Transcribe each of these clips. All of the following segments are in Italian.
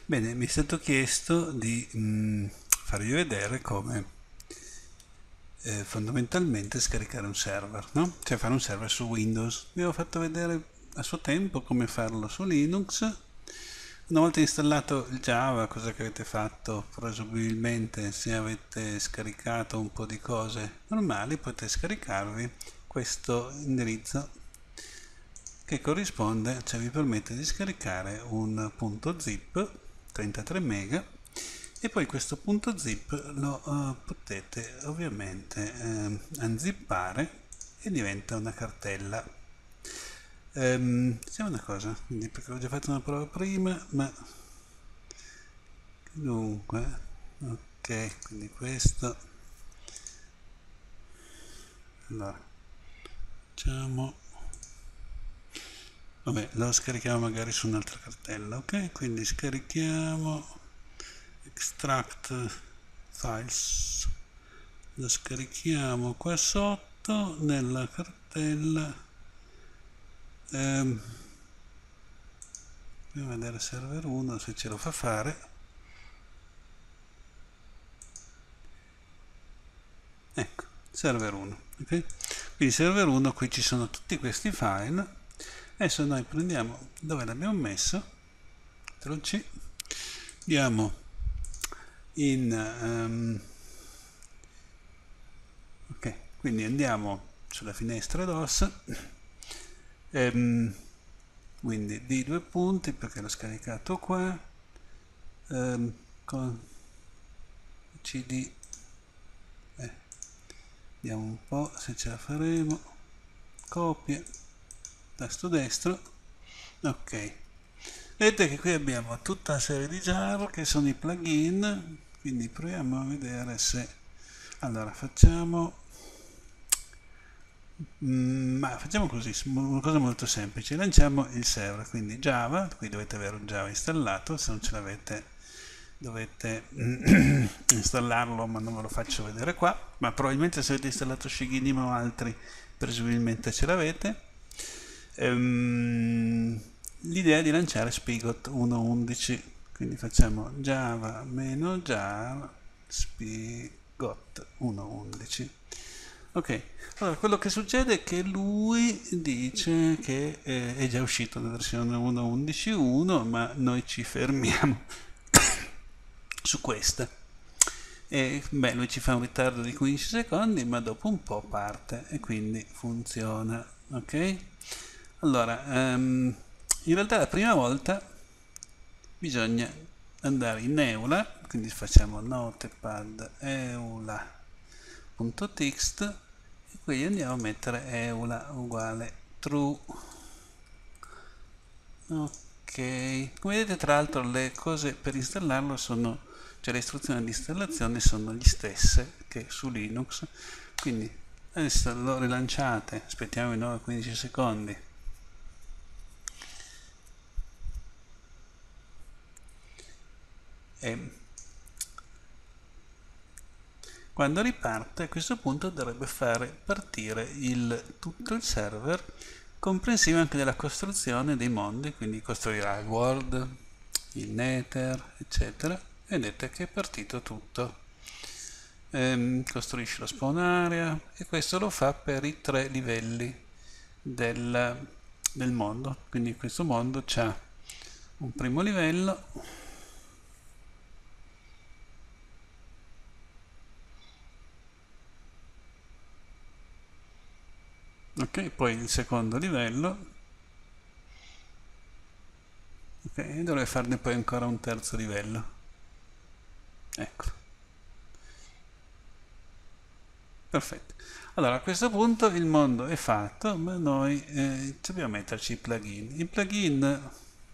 Bene, mi è stato chiesto di farvi vedere come fondamentalmente scaricare un server, no? Cioè fare un server su Windows. Vi ho fatto vedere a suo tempo come farlo su Linux. Una volta installato il Java, cosa che avete fatto? Presumibilmente se avete scaricato un po' di cose normali potete scaricarvi questo indirizzo che corrisponde, cioè vi permette di scaricare un punto zip 33 mega e poi questo punto zip lo potete ovviamente unzippare e diventa una cartella. Diciamo una cosa, quindi perché ho già fatto una prova prima, ma dunque, ok, quindi questo, allora, facciamo, vabbè, lo scarichiamo magari su un'altra cartella, ok? Quindi scarichiamo extract files, lo scarichiamo qua sotto nella cartella. Andiamo a vedere server 1 se ce lo fa fare. Ecco, server 1, ok? Quindi server 1, qui ci sono tutti questi file. Adesso noi prendiamo dove l'abbiamo messo, CTRL C, andiamo in ok, quindi andiamo sulla finestra DOS, quindi di due punti perché l'ho scaricato qua, con cd, vediamo un po' se ce la faremo, copia, tasto destro, ok. Vedete che qui abbiamo tutta una serie di jar che sono i plugin, quindi proviamo a vedere se, allora facciamo ma facciamo così, una cosa molto semplice, lanciamo il server, quindi Java, qui dovete avere un Java installato, se non ce l'avete dovete installarlo, ma non ve lo faccio vedere qua, ma probabilmente se avete installato Shigini o altri, presumibilmente ce l'avete. L'idea è di lanciare Spigot 1.11, quindi facciamo java-jar Spigot 1.11. Ok, allora quello che succede è che lui dice che è già uscito la versione 1.11.1, ma noi ci fermiamo su questa. E beh, lui ci fa un ritardo di 15 secondi, ma dopo un po' parte e quindi funziona. Ok? Allora, in realtà la prima volta bisogna andare in Eula, quindi facciamo notepad eula.txt e qui andiamo a mettere eula uguale true. Ok, come vedete tra l'altro le cose per installarlo sono, cioè le istruzioni di installazione sono le stesse che su Linux, quindi adesso lo rilanciate, aspettiamo i 9-15 secondi. E quando riparte a questo punto dovrebbe fare partire tutto il server, comprensivo anche della costruzione dei mondi, quindi costruirà il world, il nether, eccetera. Vedete che è partito tutto. Costruisce lo spawn area e questo lo fa per i 3 livelli del mondo. Quindi questo mondo ha un primo livello, ok, poi il secondo livello, ok, e dovrei farne poi ancora un terzo livello. Ecco, perfetto. Allora a questo punto il mondo è fatto, ma noi dobbiamo metterci i plugin. I plugin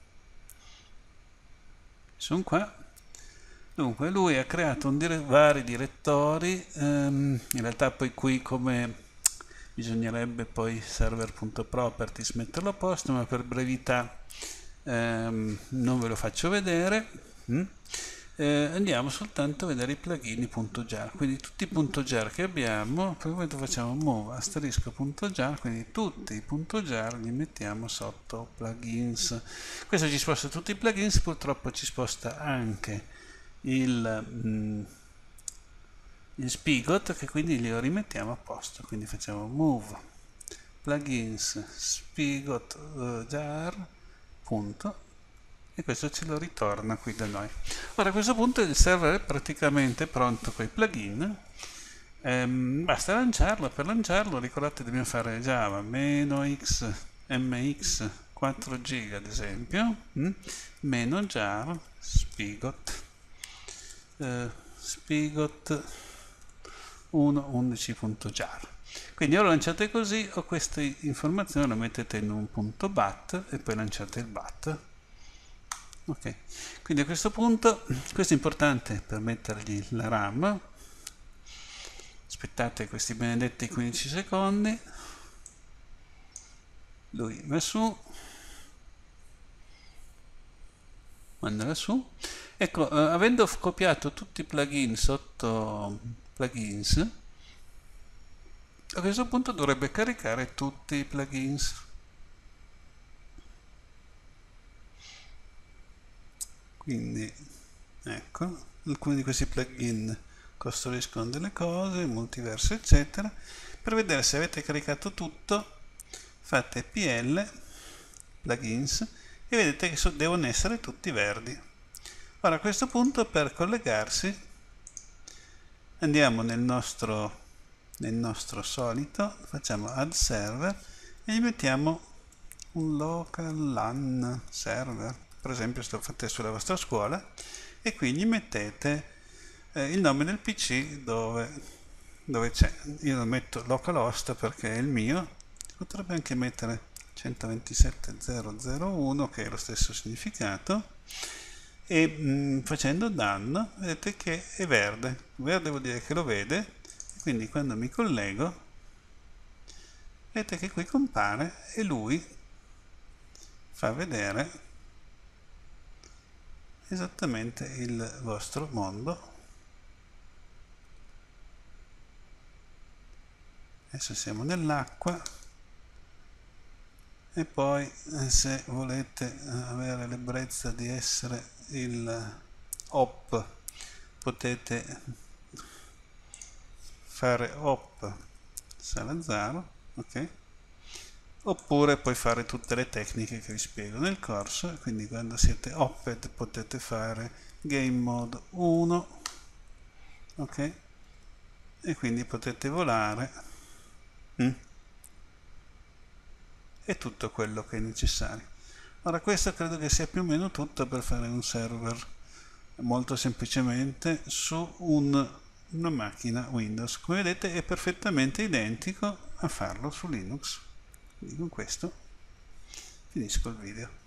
sono qua. Dunque lui ha creato vari direttori, in realtà poi qui come bisognerebbe poi server.properties metterlo a posto, ma per brevità non ve lo faccio vedere. andiamo soltanto a vedere i plugin.jar, quindi tutti i .jar che abbiamo, per il momento facciamo move ***.jar, quindi tutti i .jar li mettiamo sotto plugins. Questo ci sposta tutti i plugins, purtroppo ci sposta anche il spigot, che quindi li rimettiamo a posto, quindi facciamo move plugins spigot jar punto, e questo ce lo ritorna qui da noi. Ora a questo punto il server è praticamente pronto con i plugin, basta lanciarlo. Per lanciarlo ricordate dobbiamo fare java -x mx 4 giga ad esempio, meno jar spigot spigot 1.11.jar. Quindi ora lanciate così, o queste informazioni lo mettete in un punto bat e poi lanciate il bat. Ok, quindi a questo punto, questo è importante per mettergli la RAM. Aspettate questi benedetti 15 secondi. Lui va su, mandala su. Ecco, avendo copiato tutti i plugin sotto plugins, a questo punto dovrebbe caricare tutti i plugins. Quindi ecco, alcuni di questi plugin costruiscono delle cose, multiverso eccetera. Per vedere se avete caricato tutto, fate pl plugins e vedete che devono essere tutti verdi. Ora a questo punto, per collegarsi, andiamo nel nostro solito, facciamo add server e gli mettiamo un local LAN server, per esempio se lo fate sulla vostra scuola, e qui gli mettete il nome del PC dove c'è. Io lo metto localhost perché è il mio, potrebbe anche mettere 127.0.0.1 che è lo stesso significato, e facendo done vedete che è verde. Verde vuol dire che lo vede, quindi quando mi collego vedete che qui compare e lui fa vedere esattamente il vostro mondo. Adesso siamo nell'acqua e poi se volete avere l'ebbrezza di essere il hop potete fare hop Salazzaro, ok? Oppure puoi fare tutte le tecniche che vi spiego nel corso, quindi quando siete hopped potete fare game mode 1, ok? E quindi potete volare e tutto quello che è necessario. Ora questo credo che sia più o meno tutto per fare un server molto semplicemente su una macchina Windows. Come vedete è perfettamente identico a farlo su Linux. Quindi con questo finisco il video.